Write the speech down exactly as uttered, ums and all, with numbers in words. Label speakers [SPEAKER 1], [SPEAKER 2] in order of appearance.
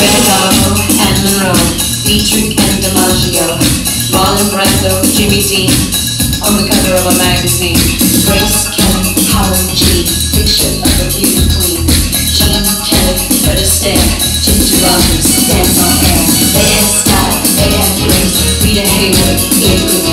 [SPEAKER 1] Gallo and Monroe, Dietrich and DiMaggio, Marlon Brando, Jimmy Dean, on the cover of a magazine. Grace Kelly, Holland G, picture of a beauty queen. Jean Kelly, Fred Astaire, Ginger Rogers, dance on air. They had style, they had grace. Rita Hayworth, Edgar